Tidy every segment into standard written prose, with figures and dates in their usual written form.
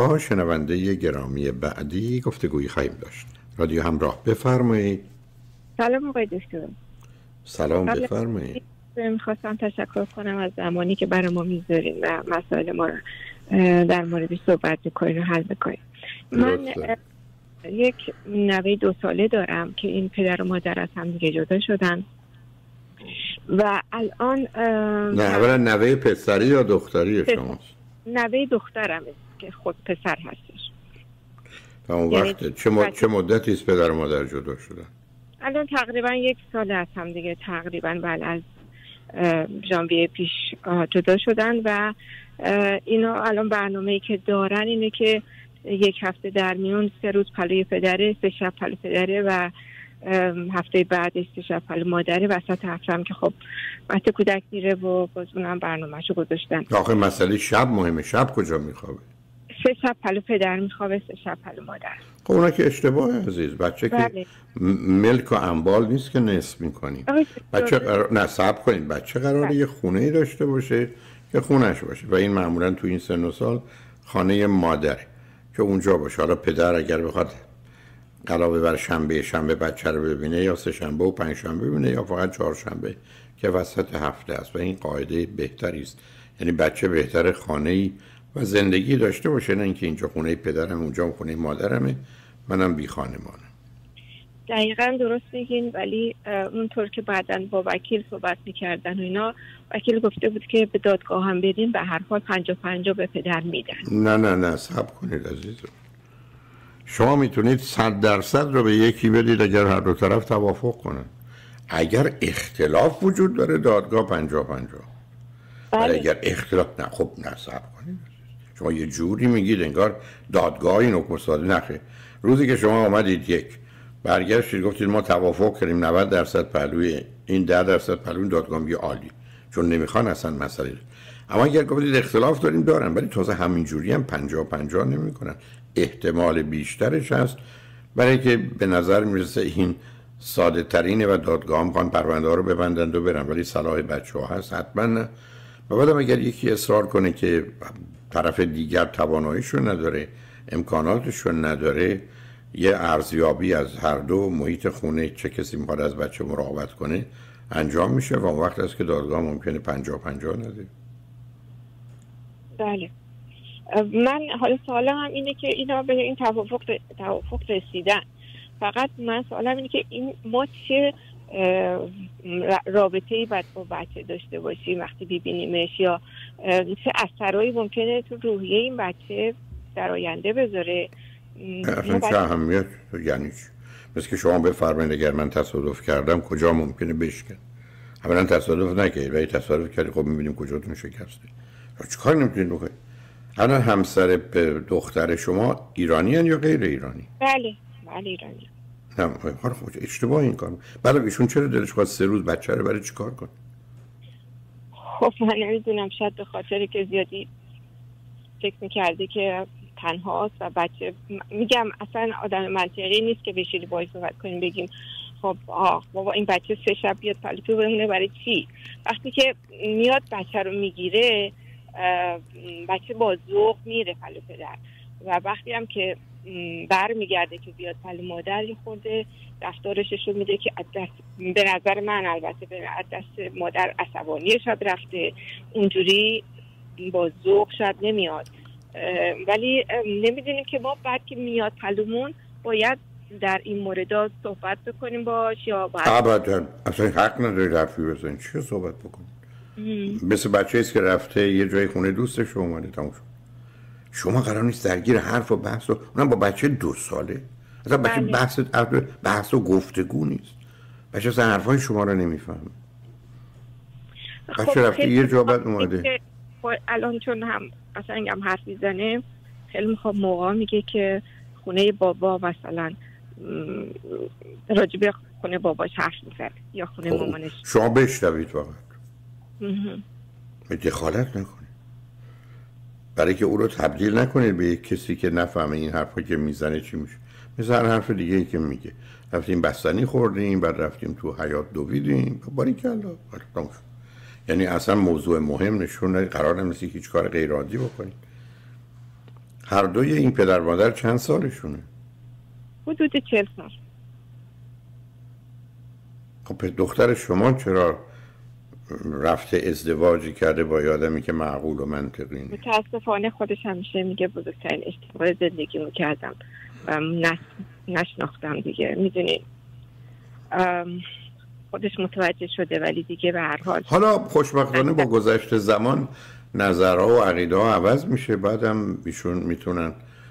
با شنونده گرامی بعدی گفتگویی خواهیم داشت. رادیو همراه، بفرمایید. سلام آقای دکتر. سلام، بفرمایید. میخواستم تشکر کنم از زمانی که برای ما میذارین و مسائل ما رو در موردش صحبت میکنین و حل میکنین. من یک نوه 2 ساله دارم که این پدر و مادر از هم دیگه جدا شدن و الان نه، اولا نوه پسری یا دختری شماست؟ نوه دخترم که خود پسر هستش. تا اون وقت چه مدتی است پدر و مادر جدا شدن؟ الان تقریبا 1 سال از هم دیگه، تقریبا بعد از ژانویه پیش جدا شدن و اینا الان برنامه‌ای که دارن اینه که 1 هفته در میون 3 روز پلوی پدره، 3 شب پلوی پدره و هفته بعدش 3 شب پلوی مادره. وسط هفته هم که خب وقت کودک میره و باز اونم برنامه‌شو گذاشتن. آخه مسئله شب مهمه. شب کجا میخوابه؟ 3 شب پلوی پدر میخوابه، 3 شب پلوی مادر. خب اونا که اشتباهه عزیز. بچه که ملک و انبال نیست که نصف میکنیم. بچه نه صبر کنید. بچه قراره یه خونه‌ای داشته باشه که خونه‌اش باشه و این معمولا تو این سن و سال خانه مادره که اونجا باشه. حالا پدر اگر بخواد علاوه بر شنبه بچه رو ببینه یا 3 شنبه و 5 شنبه ببینه یا فقط 4 شنبه که وسط هفته است و این قاعده بهتری است. یعنی بچه بهتر خانه‌ای و زندگی داشته باشه، نه اینکه اینجا خونه پدرم اونجا خونه مادرمه منم بی خانمانم. دقیقاً درست میگین، ولی اونطور که بعداً با وکیل صحبت میکردن و اینا، وکیل گفته بود که به دادگاه هم بدین به هر حال 50-50 به پدر میدن. نه صبر کنید عزیزم. شما میتونید 100% رو به یکی بدید اگر هر دو طرف توافق کنن. اگر اختلاف وجود داره دادگاه 50-50. ولی اگر اختلاف نه، خب نه صبر کنید. شما یه جوری میگید انگار دادگاه این حکم صادر نخه. روزی که شما آمدید یک برگشتید گفتید ما توافق کردیم 90% پهلوی این 10% پهلوی دادگاه میگه عالی، چون نمیخوان اصلا مسئله. اما اگر گفتید اختلاف داریم دارن ولی تازه همین جوری هم 50-50 نمیکنن. احتمال بیشترش هست برای که به نظر میرسه این ساده ترینه و دادگاه هم میخوان پرونده ها رو ببندند و برن، ولی صلاح بچه ها هست حتما نه. و بعدم اگر یکی اصرار کنه که طرف دیگر تواناییشو نداره، امکاناتشو نداره، یه ارزیابی از هر دو محیط خونه چه کسی میخواد از بچه مراقبت کنه انجام میشه و اون وقت است که دادگاه ممکنه 50-50 نده. بله. من حالا سوالم هم اینه که اینا به این توافق رسیدن، فقط من سوالم اینه که این ما چه رابطه‌ای باید با بچه داشته باشیم وقتی ببینیمش، یا چه اثرایی ممکنه تو روحیه این بچه در آینده بذاره. اصلا چه اهمیت یعنی چی؟ مثل که شما بفرمایید اگر من تصادف کردم کجا ممکنه بشکن؟ اولا تصادف نکردید ولی تصادف کردید، خب می‌بینیم کجاتون شکسته. چه کاری نمی‌تونید بکنید؟ الان همسر دختر شما ایرانیان یا غیر ایرانی؟ بله ایرانی. نه خب اشتباه این کار. بله ایشون چرا دلش خواست 3 روز بچه رو برای چیکار کنه؟ خب من نمیدونم، شاید به خاطری که زیادی فکر می‌کرده که تنهاست و بچه، میگم اصلا آدم منطقی نیست که بشینیم باهاش صحبت کنیم بگیم خب بابا این بچه 3 شب بیاد پلوتو بمونه برای چی؟ وقتی که میاد بچه رو میگیره بچه با ذوق میره پلو پدر و وقتی هم که برمیگرده که بیاد پلو مادر یه خورده رفتارشو میده که به نظر من البته به دست مادر عصبانی شاید رفته، اونجوری با ذوق شاید نمیاد. ولی نمیدونیم که ما بعد که میاد پلومون باید در این موردات صحبت بکنیم باش یا باید ابدا اصلا حق نداری حرفی بزنی. چی صحبت بکنیم؟ مثل بچه ایست که رفته یه جای خونه دوستش اومده تموم شد. شما قرار نیست درگیر حرف و بحث و اونم با بچه 2 ساله. اصلا بچه بحث و گفتگو نیست. بچه اصلا حرفای شما رو نمیفهمه. بچه رفته یه جا بعد اومده. الان چون هم اصلا هم حرف میزنه خیلی میخوام موقع میگه که خونه بابا مثلا راجبه خونه باباش حرف میزنه یا خونه مامانش. شما بشنوید فقط دخالت نکنید برای که او رو تبدیل نکنید به یک کسی که نفهمه این حرفا که میزنه چی میشه. مثل هر حرف دیگه ای که میگه رفتیم بستنی خوردیم بعد رفتیم تو حیاط دویدیم باریکلا. یعنی اصلا موضوع مهم نشون ندید. قرار نیست هیچ کار غیر عادی بکنید. هر دوی این پدر مادر چند سالشونه؟ حدود 40 سال. خب دختر شما چرا رفته ازدواجی کرده با آدمی که معقول و منطقی نیست؟ متاسفانه خودش همیشه میگه بزرگترین اشتباه زندگیمو کردم و نشناختم دیگه. میدونید خودش متوجه شده ولی دیگه به هر حال. حالا خوشبختانه با گذشت زمان نظرها و عقیده ها عوض میشه، بعدم ایشون میتونن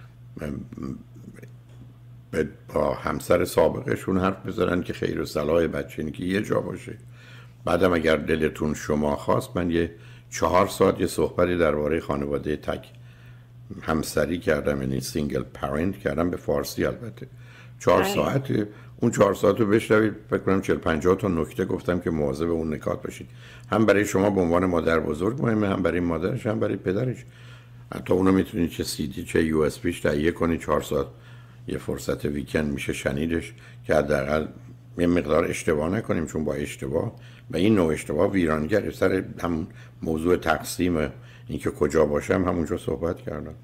با همسر سابقشون حرف بزنن که خیر و صلاح بچه اینه که یه جا باشه. بعدم اگر دلتون شما خواست من یه 4 ساعت یه صحبتی درباره خانواده تک همسری کردم، یعنی سینگل پرنت کردم، به فارسی البته. 4 ساعت اون 4 ساعت رو بشنوید، فکر کنم 40-50 تا نکته گفتم که مواظب اون نکات باشید. هم برای شما به عنوان مادر بزرگ مهمه، هم برای مادرش، هم برای پدرش. حتی اونو میتونید چه CD چه USB تهیه کنید. 4 ساعت یه فرصت ویکند میشه شنیدش که حداقل یه مقدار اشتباه نکنیم، چون با اشتباه و این نوع اشتباه ویرانگر. سر هم موضوع تقسیم اینکه کجا باشم همونجا صحبت کردم.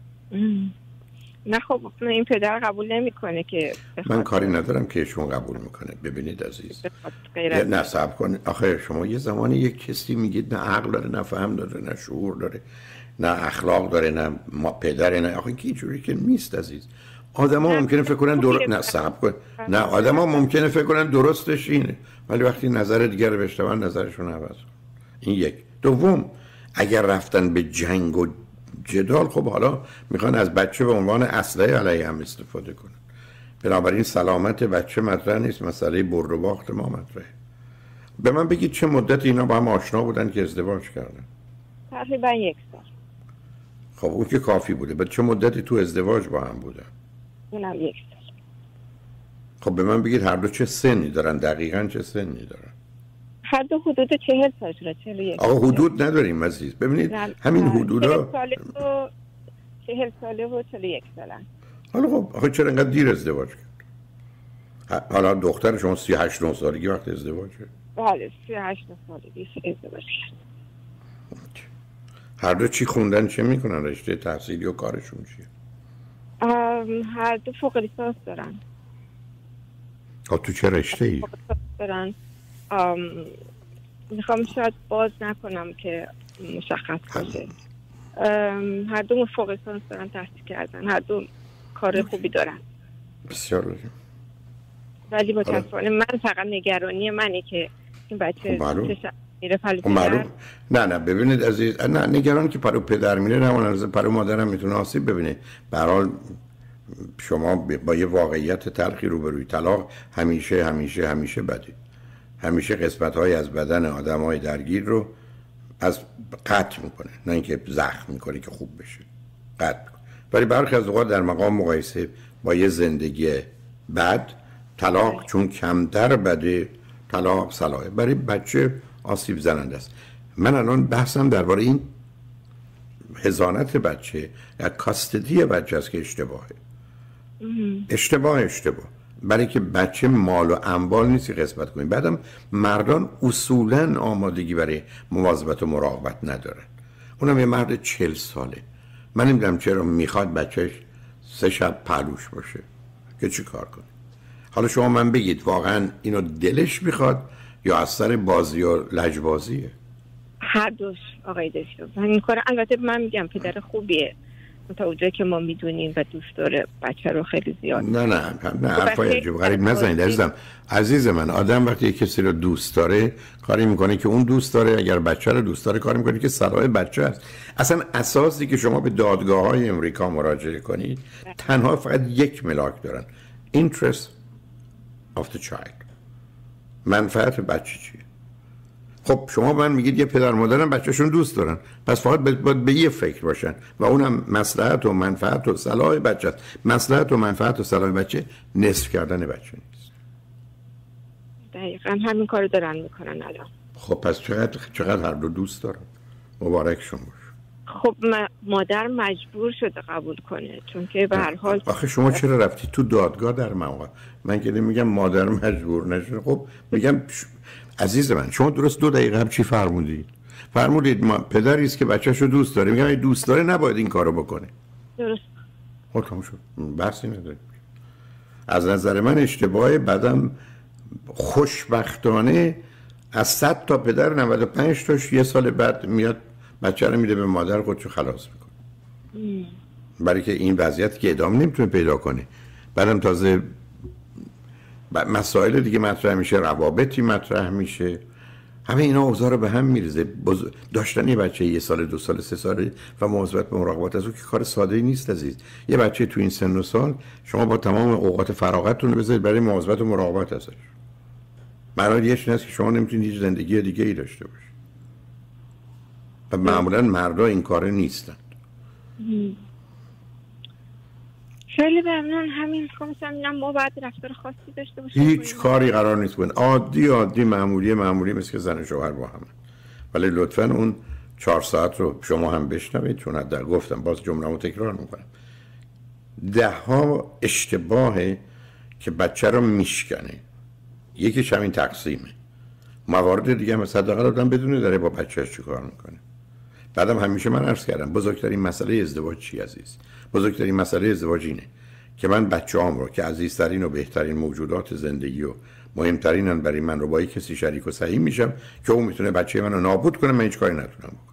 نه خب این پدر قبول نمیکنه که من کاری ندارم که ایشون قبول میکنه. ببینید عزیز، نه صبر کنید. آخه شما یه زمانی یک کسی میگید نه عقل داره، نه فهم داره، نه شعور داره، نه اخلاق داره، نه پدره، نه آخه کی جوری که نیست عزیز. آدما ممکنه فکر کنن نه صبر کن، نه آدما ممکنه فکر کنن درستش اینه، ولی وقتی نظر دیگر رو بشنون نظرشون عوض کن. این یک. دوم، اگر رفتن به جنگ و جدال، خب حالا میخوان از بچه به عنوان اسلحه علیه هم استفاده کنن. بنابراین سلامت بچه مطرح نیست، مسئله برد و باخت ما مطرحه. به من بگید چه مدت اینا با هم آشنا بودن که ازدواج کردن؟ تقریبا 1 سال. خب اون که کافی بوده. بعد چه مدتی تو ازدواج با هم بودن؟ اونم 1 سال. خب به من بگید هر دو چه سنی دارن؟ دقیقاً چه سنی دارن؟ هر دو حدود 40 سال شده. 41. آقا حدود نداریم عزیز. ببینید همین حدودا 40 ساله و 41 سالن. حالا خب آخه چرا انقدر دیر ازدواج کرد؟ حالا دختر شما 38 سالگی وقت ازدواج کرد؟ بله 38 سالگی ازدواج کرد. هر دو چی خوندن، چه میکنن، رشته تحصیلی و کارشون چیه؟ هر دو فوق لیسانس دارن. تو چه رشته ای؟ دارن. میخوام شاید باز نکنم که مشخص باشه. هر دو فوق لیسانس دارن تحصیل کردن، هر دو کار خوبی دارن. بسیار عالی. ولی متاسفانه من فقط نگرانی منه که این بچه میره پلو پدر. نه ببینید عزیز، نه نگران که پلو پدر میره، نه اون پلو مادر هم میتونه آسیب ببینه. به هر حال شما با یه واقعیت تلخی روبروی. طلاق همیشه بده. همیشه قسمت‌های از بدن آدم‌های درگیر رو از قطع میکنه، نه اینکه زخم میکنه که خوب بشه، قطع میکنه. ولی برخی از اوقات در مقام مقایسه با یه زندگی بد، طلاق چون کمتر بده، طلاق صلاحه برای بچه آسیب زننده است. من الان بحثم درباره این حضانت بچه یا کاستدی بچه است که اشتباه برای که بچه مال و اموال نیست که قسمت کنیم. بعدم مردان اصولاً آمادگی برای مواظبت و مراقبت ندارن. اونم یه مرد 40 ساله. من نمیدونم چرا میخواد بچهش 3 شب پهلوش باشه که چی کار کنه. حالا شما من بگید واقعاً اینو دلش میخواد یا از سر بازی و لجبازیه؟ هر دوش آقای دکتر. من کار البته من میگم پدر خوبیه تا اونجایی که ما میدونیم و دوست داره بچه رو خیلی زیاد. نه حرفای عجیب غریب نزنید عزیز من. آدم وقتی یک کسی رو دوست داره کاری میکنه که اون دوست داره. اگر بچه رو دوست داره کاری میکنه که صلاح بچه است. اصلا اساسی که شما به دادگاه‌های امریکا مراجعه کنید تنها فقط یک ملاک دارن: interest of the child. منفعت بچه چیه؟ خب شما من میگید یه پدر مادرم بچه‌شون دوست دارن، پس فقط باید به یه فکر باشن و اونم مصلحت و منفعت و صلاح بچه است. مصلحت و منفعت و صلاح بچه نصف کردن بچه نیست. دقیقاً همین کارو دارن میکنن الان. خب پس چقدر هر دو دوست دارن. مبارکشون باشه. خب مادر مجبور شده قبول کنه چون که به هر حال. آخه شما چرا رفتی تو دادگاه در موقع؟ من که میگم مادر مجبور نشه. خب میگم عزیز من شما درست 2 دقیقه هم چی فرمودید؟ پدری است که بچه‌شو دوست داره. میگم اگه دوست داره نباید این کارو بکنه. درست. تموم شد، بحثی نداره. از نظر من اشتباه، بعدم خوشبختانه از 100 تا پدر 95 تاش یه سال بعد میاد بچه رو میده به مادر، خودشو خلاص میکنه. برای که این وضعیت که ادامه نمیتونه پیدا کنه. بعدم تازه مسائل دیگه مطرح میشه، روابطی مطرح میشه، همه اینا اوضاع رو به هم میریزه. داشتن یه بچه 1 سال 2 سال 3 ساله و مواظبت به مراقبت از او که کار ساده‌ای نیست عزیز. یه بچه تو این سن و سال شما با تمام اوقات فراغتتون رو بذارید برای مواظبت و مراقبت ازش. معنی یه چیزی است که شما نمیتونید هیچ زندگی دیگه ای داشته باشید. و معمولا مردا این کاره نیستن. خیلی ممنون. همین می‌خواستم ما بعد رفتار خاصی داشته باشیم. هیچ کاری قرار نیست کنید. عادی معمولی مثل که زن و شوهر با هم. ولی لطفاً اون 4 ساعت رو شما هم بشنوید، چون حداقل گفتم، باز جمله‌مو تکرار میکنم. 10 اشتباهه که بچه رو میشکنه. یکیش همین تقسیمه. موارد دیگه هم حداقل آدم بدونه داره با بچه‌اش چیکار میکنه. بعدم همیشه من عرض کردم بزرگترین مسئله ازدواج چی عزیز؟ بزرگترین مسئله ازدواج اینه که من بچه‌ام رو که عزیزترین و بهترین موجودات زندگی و مهمترینن برای من رو با کسی شریک و سهیم میشم که اون میتونه بچه منو نابود کنه، من هیچ کاری نتونم بکنم.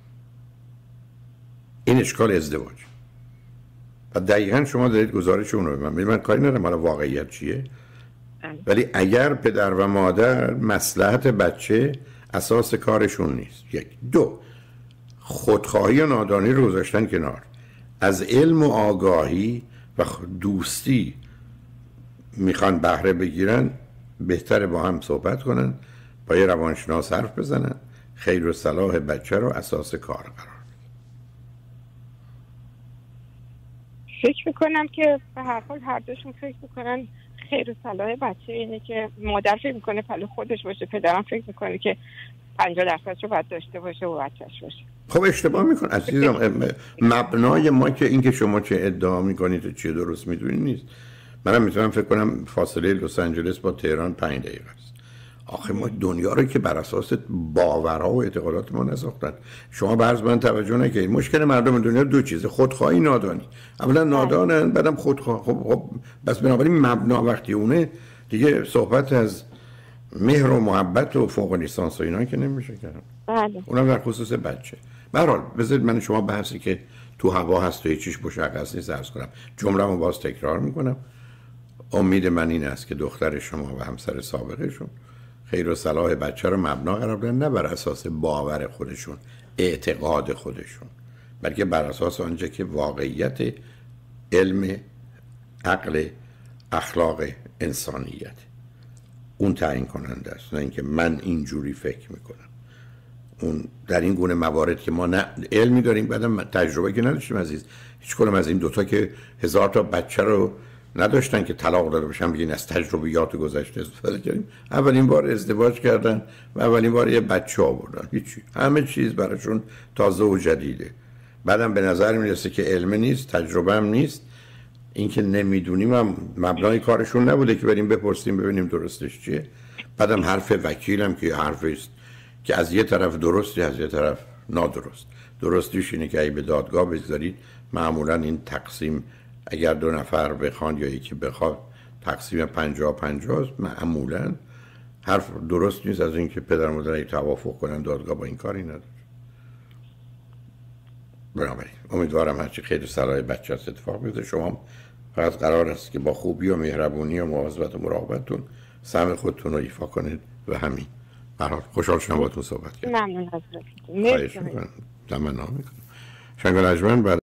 این اشکال ازدواج. و دقیقاً شما دارید گزارش اون رو من کاری ندارم حالا واقعیت چیه. ولی اگر پدر و مادر مصلحت بچه اساس کارشون نیست، 1 2 خودخواهی و نادانی رو گذاشتن کنار، از علم و آگاهی و دوستی میخوان بهره بگیرن، بهتره با هم صحبت کنن، با یه روانشناس حرف بزنن، خیر و صلاح بچه رو اساس کار قرار بدن. فکر میکنم که به هر حال هر دوشون فکر میکنن خیر و صلاح بچه اینه که مادر فکر میکنه پلو خودش باشه، پدرم فکر میکنه که 50% رو باید داشته باشه و بچهش باشه. خب اشتباه میکن عزیزم. مبنای ما که این که شما چه ادعا میکنید و چه درست میدونید نیست. منم میتونم فکر کنم فاصله لس آنجلس با تهران 5 دقیقه است. آخه ما دنیا رو که بر اساس باورها و اعتقادات ما نساختن. شما به عرض من توجه نکنید. مشکل مردم دنیا 2 چیزه: خودخواهی، نادانی. اولا نادانن، بعدم خودخواه. خب بس بنابراین مبنا وقتی اونه دیگه صحبت از مهر و محبت و فوق لیسانس و اینا که نمیشه کرد. بله. اونم در خصوص بچه. به هر حال بذارید من شما بحثی که تو هوا هست و هیچیش مشخص نیست عرض کنم. جمله‌مو باز تکرار میکنم. امید من این است که دختر شما و همسر سابقشون خیر و صلاح بچه رو مبنا قرار بدن، نه بر اساس باور خودشون، اعتقاد خودشون، بلکه بر اساس آنچه که واقعیت، علم، عقل، اخلاق، انسانیت اون تعیین کننده است، نه اینکه من اینجوری فکر میکنم. اون در این گونه موارد که ما نه علمی داریم بعدم تجربه که نداشتیم عزیز. هیچ کدوم از این دوتا که 1000 تا بچه رو نداشتن که طلاق داده باشن بگین از تجربیات گذشته استفاده کردیم. اولین بار ازدواج کردن و اولین بار یه بچه آوردن، هیچی، همه چیز براشون تازه و جدیده. بعدم به نظر میرسه که علم نیست، تجربه هم نیست. این که نمیدونیم هم مبنای کارشون نبوده که بریم بپرسیم ببینیم درستش چیه. بعدم حرف وکیلم که حرفی است که از یه طرف درستی از یه طرف نادرست. درستیش اینه که اگه به دادگاه بگذارید معمولا این تقسیم اگر 2 نفر بخوان یا یکی بخواد تقسیم 50-50 معمولا حرف درست نیست از اینکه پدر و مادر توافق کنن دادگاه با این کاری نداره. بنابراین امیدوارم هرچی خیر صلاح بچه هست اتفاق بیفته. شما فقط قرار است که با خوبی و مهربونی و مواظبت و مراقبتون سهم خودتون رو ایفا کنید و همین. برای خوشحال شدم باهاتون صحبت کردم. ممنون حضرت. خواهش می‌کنم. تمنا می‌کنم. شنگ لاجمن بعد